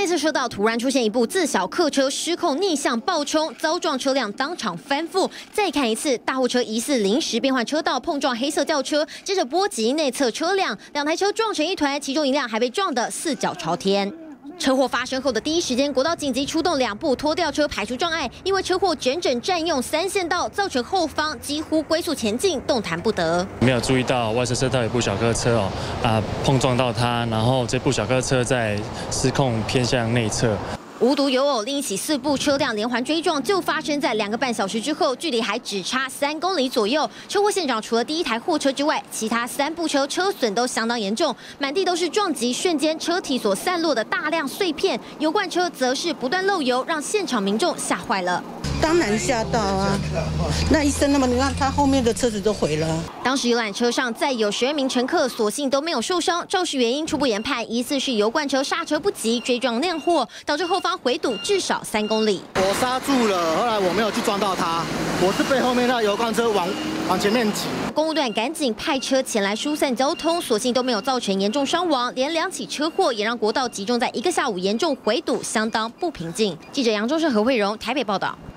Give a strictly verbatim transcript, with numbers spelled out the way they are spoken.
内侧车道突然出现一部自小客车失控逆向暴冲，遭撞车辆当场翻覆。再看一次，大货车疑似临时变换车道碰撞黑色轿车，接着波及内侧车辆，两台车撞成一团，其中一辆还被撞得四脚朝天。 车祸发生后的第一时间，国道紧急出动两部拖吊车排除障碍，因为车祸整整占用三线道，造成后方几乎龟速前进，动弹不得。 没有注意到外侧车道有部小客车哦，啊碰撞到它，然后这部小客车在失控偏向内侧。 无独有偶，另一起四部车辆连环追撞就发生在两个半小时之后，距离还只差三公里左右。车祸现场除了第一台货车之外，其他三部车车损都相当严重，满地都是撞击瞬间车体所散落的大量碎片。油罐车则是不断漏油，让现场民众吓坏了。 当然吓到啊！那一声那么，你看他后面的车子都毁了。 当时游览车上载有十二名乘客，所幸都没有受伤。肇事原因初步研判，疑似是油罐车刹车不及，追撞酿祸，导致后方回堵至少三公里。 我刹住了，后来我没有去撞到他，我是被后面那油罐车往往前面挤。 公务队赶紧派车前来疏散交通，所幸都没有造成严重伤亡。连两起车祸也让国道集中在一个下午严重回堵，相当不平静。记者杨忠胜、何慧荣台北报道。